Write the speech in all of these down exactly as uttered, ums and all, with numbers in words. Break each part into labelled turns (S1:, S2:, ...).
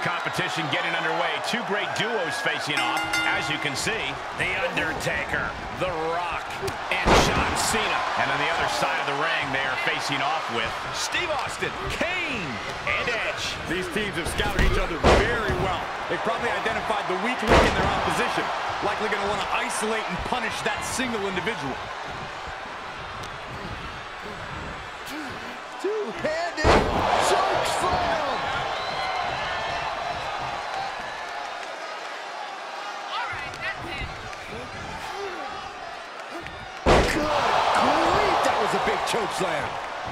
S1: competition getting underway. Two great duos facing off, as you can see. The Undertaker, The Rock, and John Cena. And on the other side of the ring, they are facing off with Steve Austin, Kane, and Edge.
S2: These teams have scouted each other very well. They've probably identified the weak link in their opposition. Likely going to want to isolate and punish that single individual.
S3: Two-handed choke slam.
S4: All right, that's it.
S3: Good grief, that was a big choke slam.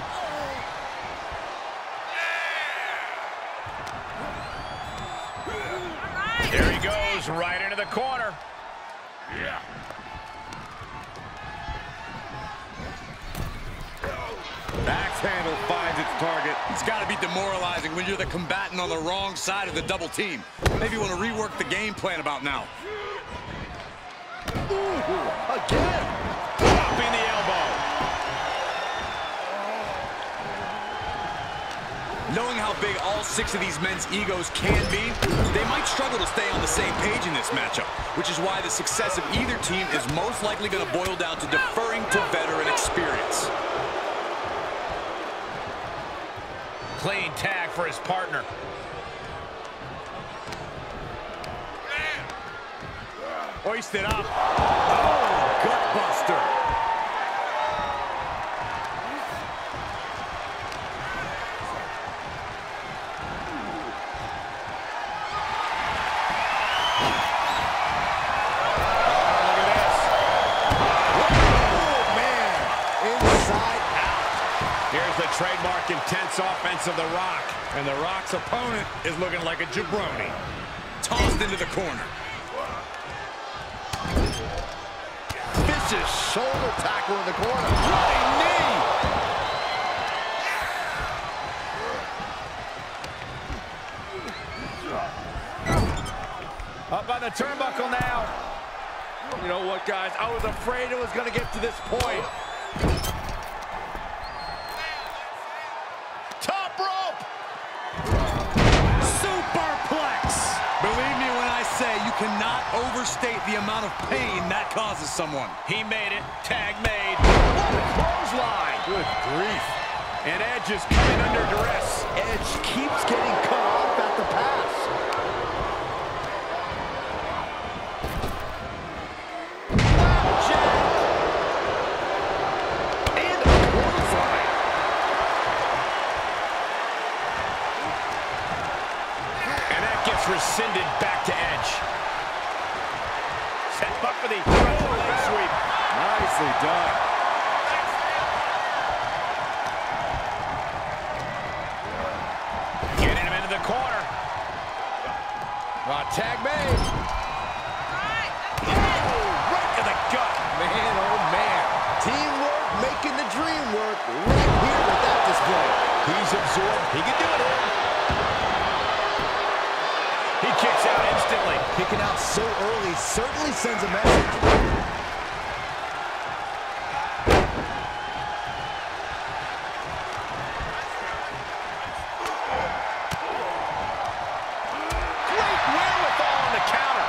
S1: There he goes, right into the corner. Yeah.
S2: Axe handle finds its target. It's got to be demoralizing when you're the combatant on the wrong side of the double team. Maybe you want to rework the game plan about now.
S3: Ooh, again.
S1: Dropping the elbow.
S2: Knowing how big all six of these men's egos can be, they might struggle to stay on the same page in this matchup, which is why the success of either team is most likely going to boil down to deferring to veteran experience.
S1: Clean tag for his partner. Hoisted up.
S2: Oh, gutbuster.
S1: Trademark intense offense of The Rock.
S2: And The Rock's opponent is looking like a jabroni. Tossed into the corner.
S3: Vicious shoulder tackle in the corner. Running knee.
S1: Up on the turnbuckle now.
S3: You know what, guys? I was afraid it was going to get to this point.
S2: You cannot overstate the amount of pain that causes someone.
S1: He made it. Tag made. What a clothesline.
S3: Good grief.
S1: And Edge is coming under duress.
S3: Edge keeps getting cut off at the pass. Flapjack. And a clothesline.
S1: And that gets rescinded back to Edge. Set up for the leg sweep.
S3: Nicely done.
S1: Getting him into the corner.
S3: Uh, tag made.
S1: Oh, right to the gut.
S3: Man, oh man. Teamwork making the dream work right here with that display.
S1: He's absorbed. He can do it. He kicks out instantly.
S3: Kicking out so early certainly sends a message.
S1: Great wherewithal on the counter.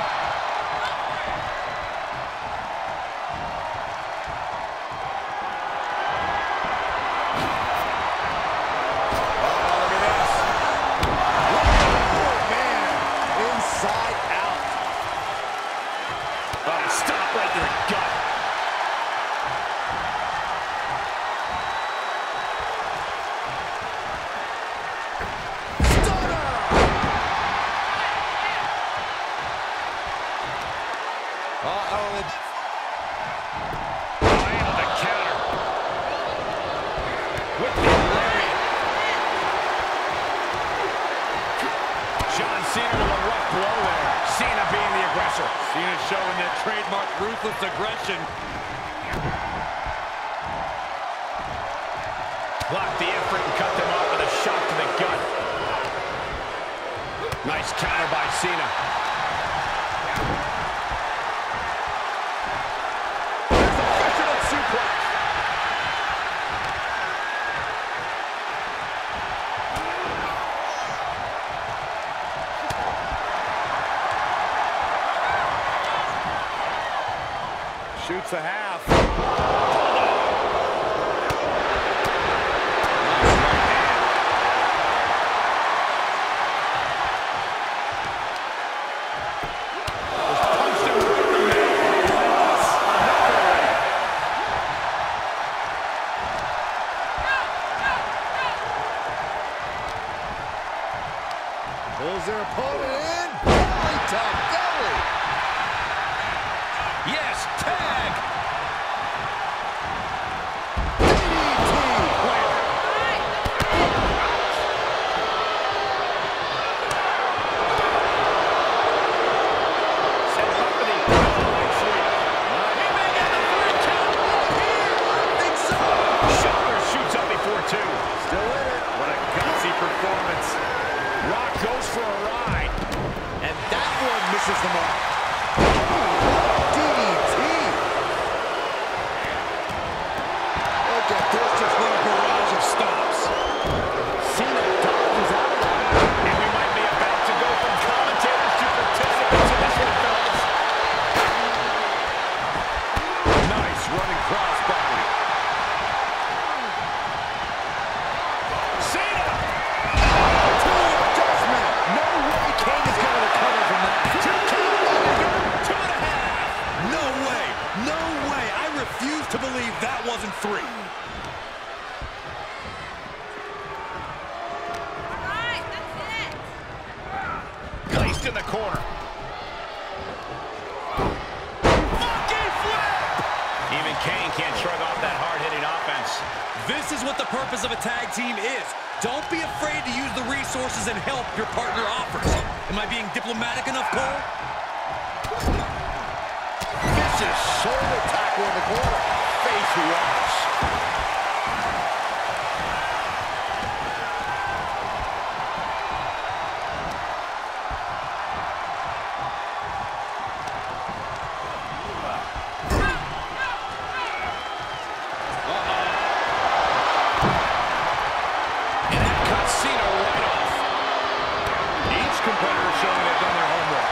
S1: Cena showing that trademark ruthless aggression. Blocked the effort and cut them off with a shot to the gut. Nice counter by Cena. There's a fisherman suplex.
S3: Shoots a half. Pulls their opponent in. Belly to belly.
S1: Yes, tag.
S3: D D T.
S1: Set up for the nice lead. He may get the third count here.
S3: I think so.
S1: Shoulder shoots up before two.
S3: Still in it.
S1: What a gutsy performance. Rock goes for a ride.
S3: And that one misses the mark. D D T. Look at this, just one barrage of stops. Cena dodges out of that.
S1: And we might be about to go from commentators to participants in this one, fellas.
S3: Nice running crossbody.
S1: Cena!
S3: Two adjustment. No way Kane is going to recover from that. Two count.
S1: Two and a half.
S2: No way. No way. I refuse to believe that wasn't three.
S4: All right, that's it.
S1: Placed in the corner. Monkey flip! Even Kane can't shrug off that hard-hitting offense.
S2: This is what the purpose of a tag team is. Don't be afraid to use the resources and help your partner offers. Am I being diplomatic enough, Cole?
S3: Vicious shoulder tackle in the corner. Face wash.
S1: And that cuts Cena right off. Each competitor showing they've done their homework.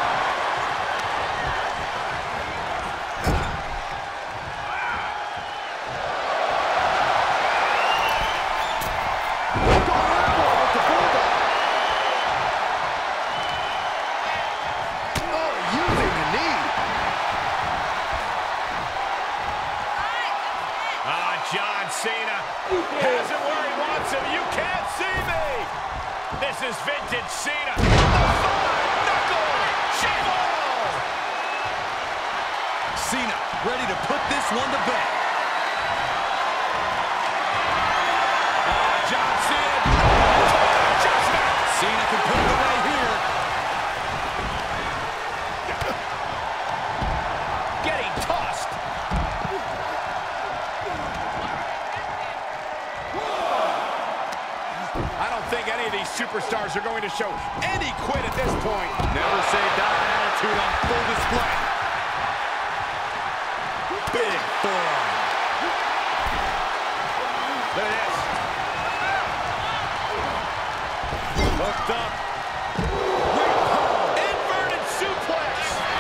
S3: Oh, using the knee.
S1: Ah, John Cena has it where he wants him. You can't see me. This is vintage Cena. The five-knuckle shuffle.
S2: Cena, ready to put this one to bed.
S1: Ah, John Cena. Adjustment.
S2: Cena can put it away here.
S1: Getting tossed. I don't think any of these superstars are going to show any quit at this point.
S3: Never say die attitude on full display. Big forearm.
S1: Look at this.
S3: Hooked up.
S1: Inverted suplex.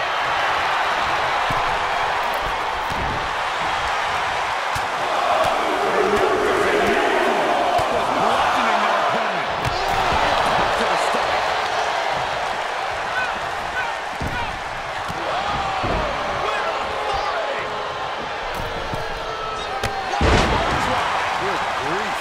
S3: Bludgeoning their opponent. To the stomach. Good grief.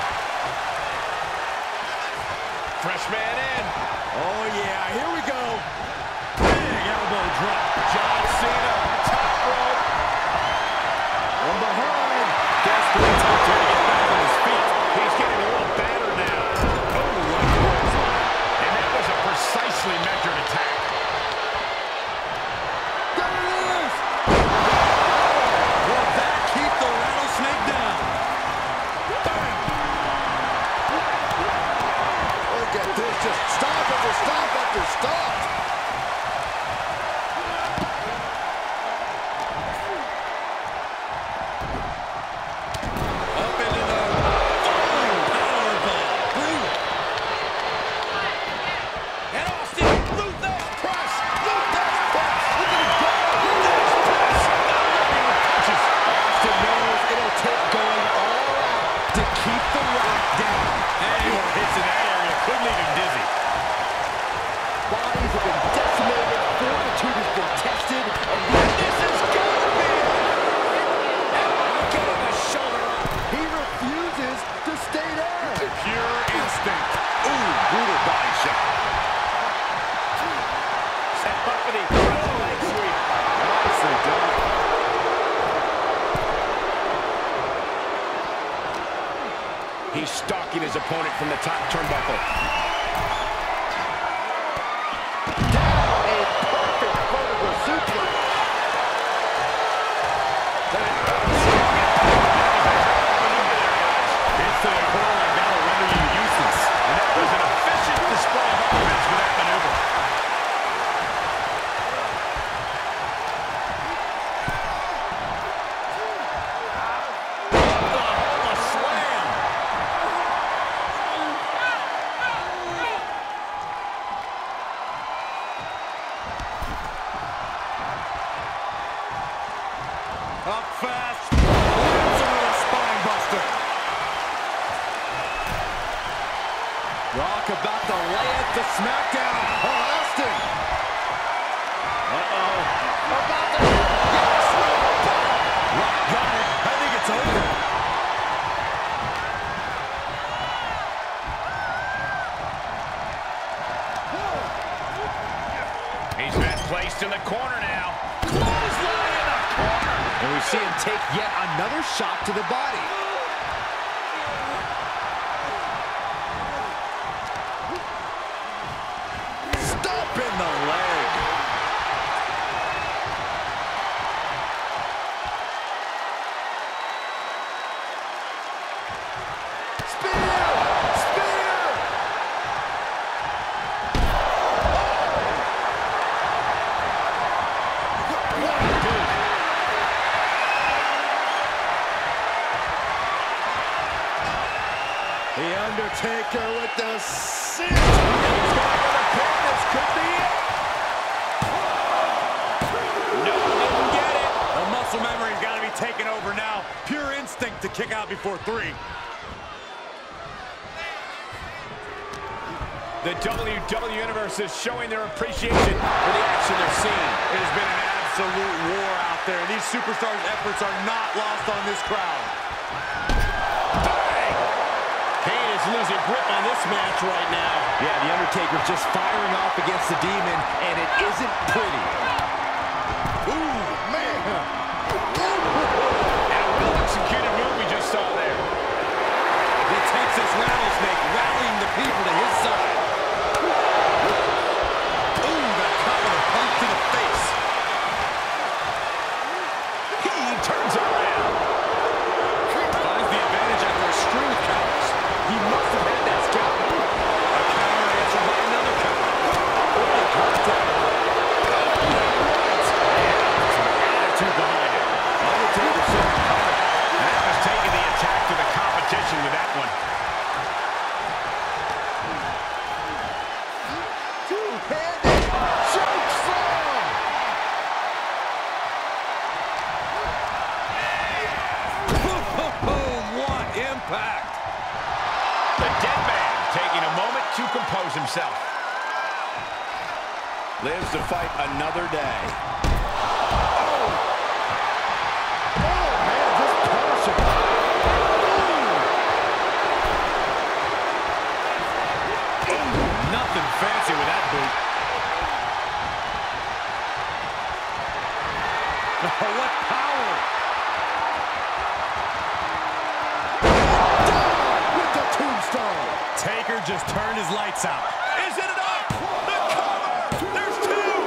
S1: Fresh man in.
S3: Oh, yeah. Here we go. Big elbow drop.
S1: John Cena, top rope.
S3: From behind.
S1: Desperate attempt to get back on his feet. He's getting a little battered now. Oh, what a clothesline. And that was a precisely measured attack.
S3: There it is.
S2: Will that keep the rattlesnake down?
S3: Look at this. Just stop after stop after stop.
S2: Up into the falling powerbomb. Brutal. And Austin, Luther press. Luther press. Look at it go. Luther press.
S3: stalking his opponent from the top turnbuckle.
S5: Down, a perfect vertical suplex.
S3: It's to the corner, and that'll render you useless.
S1: And that was an efficient display of offense with that maneuver.
S3: Oh, a slam. Up fast. Lands him with a spine buster. Rock about to lay it to SmackDown. Oh, Austin. Uh-oh. About to... Yes! Rock got it. I think it's over.
S1: He's been placed in the corner now. Clothesline in the corner.
S5: And we see him take yet another shot to the body.
S3: Stop in the leg. Spear! Spear! The Undertaker with the cinch. He's going for the pin. This could be it.
S1: No, didn't get it.
S3: The muscle memory's got to be taken over now. Pure instinct to kick out before three.
S1: The W W E Universe is showing their appreciation for the action they're seeing.
S3: It has been an absolute war out there. These superstars' efforts are not lost on this crowd.
S1: Bang!
S5: Kane is losing grip on this match right now. Yeah, the Undertaker's just firing off against the Demon, and it isn't pretty.
S3: Ooh, man.
S1: And a well-executed move we just saw there.
S3: The Texas Rattlesnake rallying the people to his side. Ooh, that cover punch to the face.
S1: He turns around.
S3: Finds the advantage after a string of counters.
S5: He must have had that scalp.
S3: A counter answered by another counter.
S5: Early contact.
S1: Attitude behind it.
S5: Undertaker saw it coming.
S1: That was taking the attack to the competition with that one.
S5: Two-handed choke slam.
S3: Boom, boom, boom. What impact.
S1: The dead man taking a moment to compose himself.
S3: Lives to fight another day.
S5: Oh, man, just punishing.
S3: Nothing fancy with that boot. Oh, what power!
S5: Down with the tombstone.
S3: Taker just turned his lights out. Is it enough? The cover! There's two!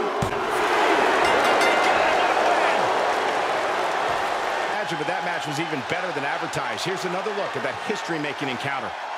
S5: Imagine, but that match was even better than advertised. Here's another look at that history-making encounter.